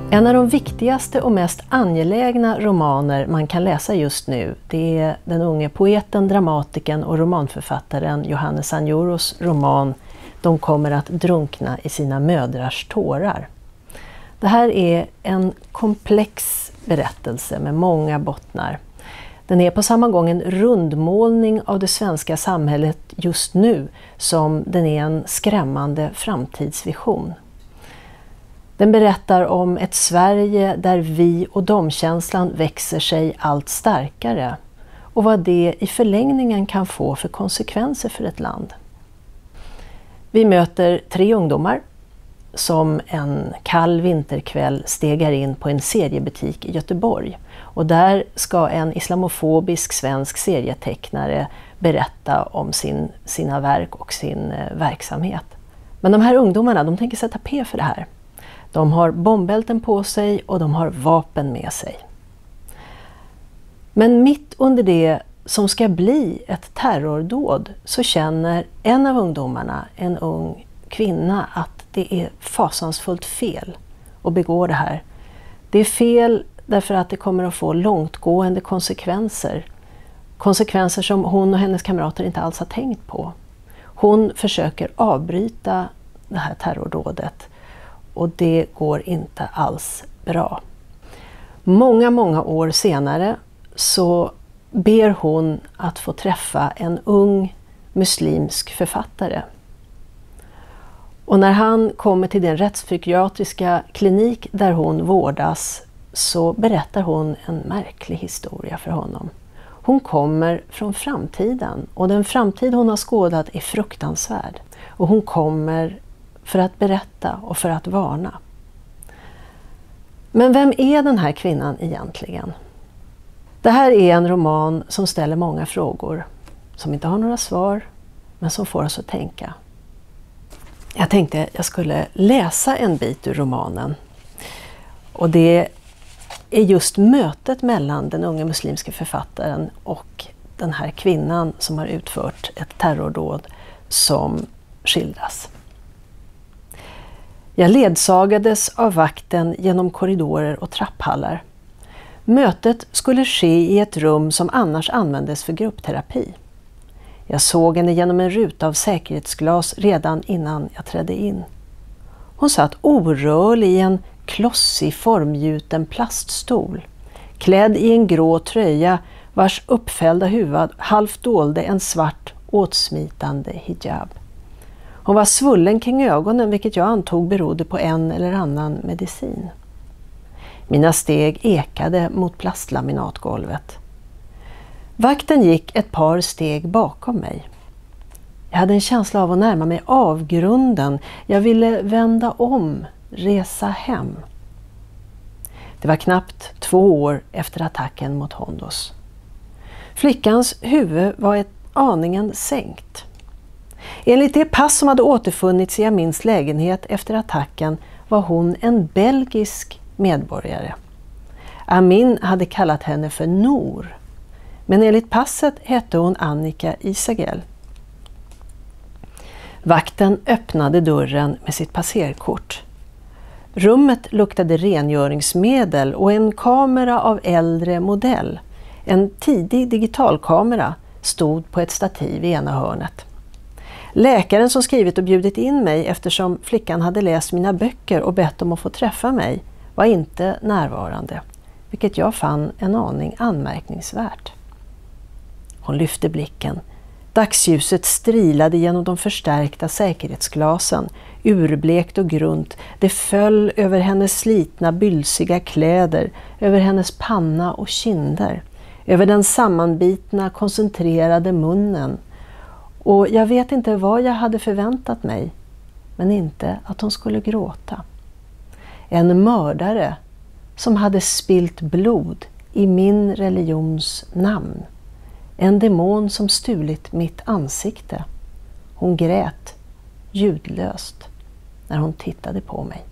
En av de viktigaste och mest angelägna romaner man kan läsa just nu, det är den unge poeten, dramatikern och romanförfattaren Johannes Anjoros roman De kommer att drunkna i sina mödrars tårar. Det här är en komplex berättelse med många bottnar. Den är på samma gång en rundmålning av det svenska samhället just nu som den är en skrämmande framtidsvision. Den berättar om ett Sverige där vi- och domkänslan växer sig allt starkare och vad det i förlängningen kan få för konsekvenser för ett land. Vi möter 3 ungdomar som en kall vinterkväll stegar in på en seriebutik i Göteborg. Och där ska en islamofobisk svensk serietecknare berätta om sina verk och sin verksamhet. Men de här ungdomarna, de tänker sätta P för det här. De har bombbälten på sig och de har vapen med sig. Men mitt under det som ska bli ett terrordåd så känner en av ungdomarna, en ung kvinna, att det är fasansfullt fel att begå det här. Det är fel därför att det kommer att få långtgående konsekvenser. Konsekvenser som hon och hennes kamrater inte alls har tänkt på. Hon försöker avbryta det här terrordådet och det går inte alls bra. Många år senare så ber hon att få träffa en ung muslimsk författare. Och när han kommer till den rättspsykiatriska klinik där hon vårdas så berättar hon en märklig historia för honom. Hon kommer från framtiden och den framtid hon har skådat är fruktansvärd. Och hon kommer för att berätta och för att varna. Men vem är den här kvinnan egentligen? Det här är en roman som ställer många frågor, som inte har några svar, men som får oss att tänka. Jag tänkte jag skulle läsa en bit ur romanen. Och det är just mötet mellan den unga muslimska författaren och den här kvinnan som har utfört ett terrordåd som skildras. Jag ledsagades av vakten genom korridorer och trapphallar. Mötet skulle ske i ett rum som annars användes för gruppterapi. Jag såg henne genom en ruta av säkerhetsglas redan innan jag trädde in. Hon satt orörlig i en klossig formgjuten plaststol, klädd i en grå tröja vars uppfällda huvud halvt dolde en svart åtsmitande hijab. Hon var svullen kring ögonen, vilket jag antog berodde på en eller annan medicin. Mina steg ekade mot plastlaminatgolvet. Vakten gick ett par steg bakom mig. Jag hade en känsla av att närma mig avgrunden. Jag ville vända om, resa hem. Det var knappt 2 år efter attacken mot Hondos. Flickans huvud var aningen sänkt. Enligt det pass som hade återfunnits i Amins lägenhet efter attacken var hon en belgisk medborgare. Amin hade kallat henne för Nour, men enligt passet hette hon Annika Isagel. Vakten öppnade dörren med sitt passerkort. Rummet luktade rengöringsmedel och en kamera av äldre modell, en tidig digitalkamera, stod på ett stativ i ena hörnet. Läkaren som skrivit och bjudit in mig eftersom flickan hade läst mina böcker och bett om att få träffa mig var inte närvarande, vilket jag fann en aning anmärkningsvärt. Hon lyfte blicken. Dagsljuset strilade genom de förstärkta säkerhetsglasen, urblekt och grunt. Det föll över hennes slitna, bylsiga kläder, över hennes panna och kinder, över den sammanbitna, koncentrerade munnen. Och jag vet inte vad jag hade förväntat mig, men inte att hon skulle gråta. En mördare som hade spilt blod i min religions namn. En demon som stulit mitt ansikte. Hon grät ljudlöst när hon tittade på mig.